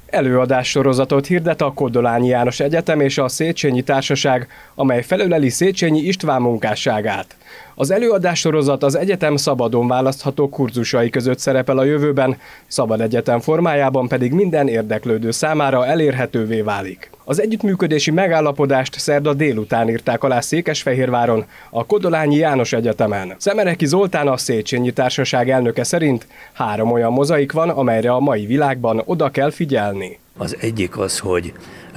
Előadássorozatot hirdet a Koddolányi János Egyetem és a Széchenyi Társaság, amely felöleli Széchenyi István munkásságát. Az előadássorozat az egyetem szabadon választható kurzusai között szerepel a jövőben, szabad egyetem formájában pedig minden érdeklődő számára elérhetővé válik. Az együttműködési megállapodást szerda délután írták alá Székesfehérváron, a Koddolányi János Egyetemen. Szemereki Zoltán, a Széchenyi Társaság elnöke szerint 3 olyan mozaik van, amelyre a mai világban oda kell figyelni. Az egyik az, hogy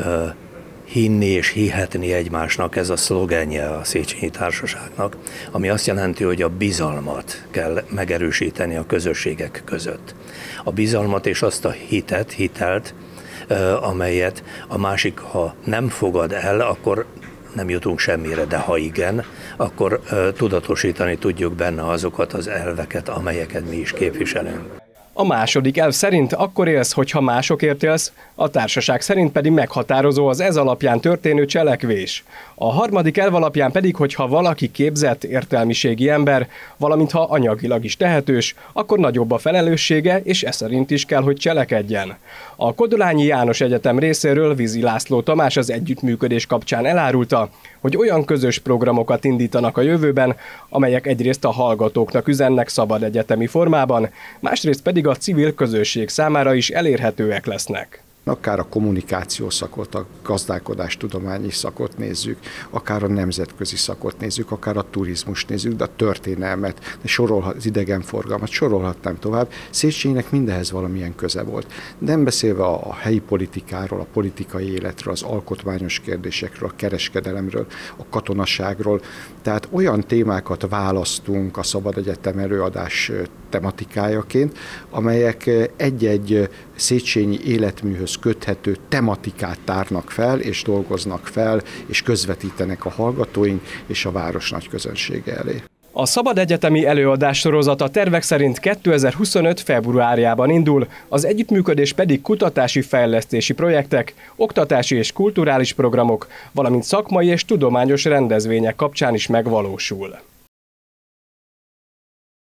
hinni és hihetni egymásnak, ez a szlogenje a Széchenyi Társaságnak, ami azt jelenti, hogy a bizalmat kell megerősíteni a közösségek között. A bizalmat és azt a hitelt, amelyet a másik, ha nem fogad el, akkor nem jutunk semmire, de ha igen, akkor tudatosítani tudjuk benne azokat az elveket, amelyeket mi is képviselünk. A második elv szerint akkor élsz, hogyha másokért élsz, a társaság szerint pedig meghatározó az ez alapján történő cselekvés. A harmadik elv alapján pedig, hogyha valaki képzett, értelmiségi ember, valamint ha anyagilag is tehetős, akkor nagyobb a felelőssége, és ez szerint is kell, hogy cselekedjen. A Koddolányi János Egyetem részéről Vizi László Tamás az együttműködés kapcsán elárulta, hogy olyan közös programokat indítanak a jövőben, amelyek egyrészt a hallgatóknak üzennek szabad egyetemi formában, másrészt pedig a civil közösség számára is elérhetőek lesznek. Akár a kommunikáció szakot, a gazdálkodástudományi szakot nézzük, akár a nemzetközi szakot nézzük, akár a turizmust nézzük, de a történelmet, az idegenforgalmat, sorolhatnám tovább. Széchenyinek mindenhez valamilyen köze volt. Nem beszélve a helyi politikáról, a politikai életről, az alkotmányos kérdésekről, a kereskedelemről, a katonaságról. Tehát olyan témákat választunk a Szabad Egyetem előadás tematikájaként, amelyek egy-egy széchenyi életműhöz köthető tematikát tárnak fel, és dolgoznak fel, és közvetítenek a hallgatóink és a város nagy közönsége elé. A szabad egyetemi előadássorozat a tervek szerint 2025. februárjában indul, az együttműködés pedig kutatási fejlesztési projektek, oktatási és kulturális programok, valamint szakmai és tudományos rendezvények kapcsán is megvalósul.